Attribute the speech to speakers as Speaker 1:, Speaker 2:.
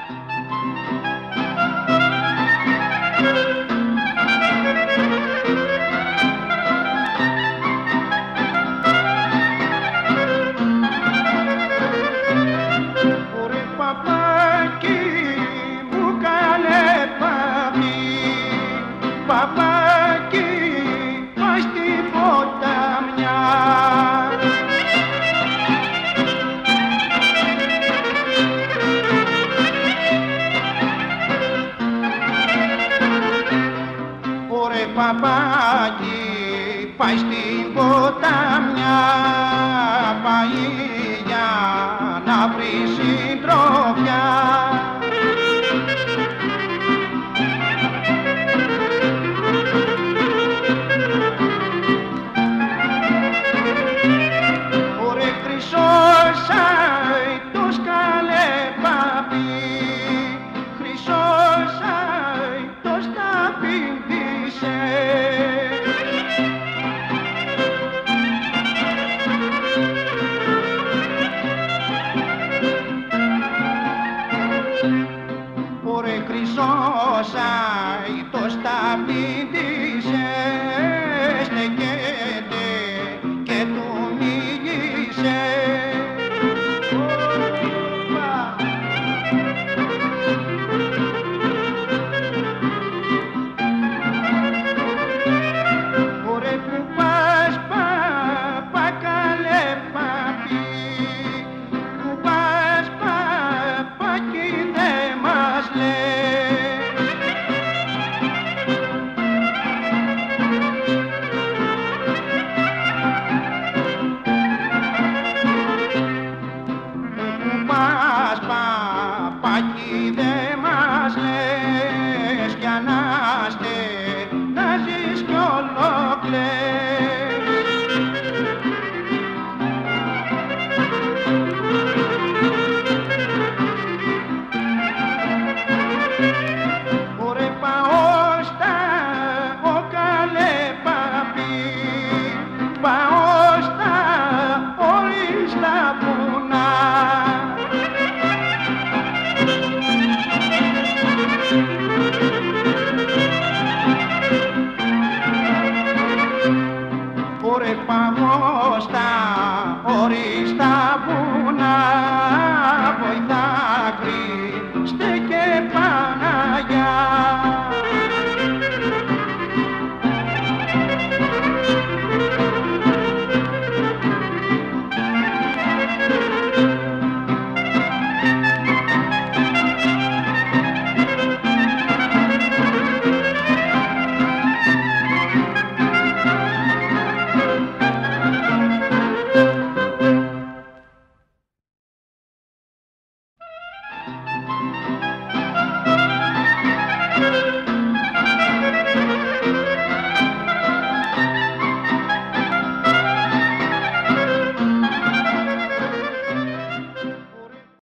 Speaker 1: Παπάκι πάει στην ποτάμια, πάει για να βρει συντροφιά. Ωρε χρυσός αητός καλέ παπί, χρυσός αητός τα πηδήσε. Ωρε χρυσός αητός τα πηδήσε, στεκέται και του μίλησε. Ωρε που πας παπά καλέ παπί, που πας παπάκι δε μας λες. Που πας παπάκι δε μας λες, κι ανάστε να ζεις κι ολοκλές. Ωρε πάω στα ο καλέ παπί, πάω στα ορίστα βουνά. Ωρε πάω στα ορίστα βουνά, βοηθά Χριστέ και Παναγιά.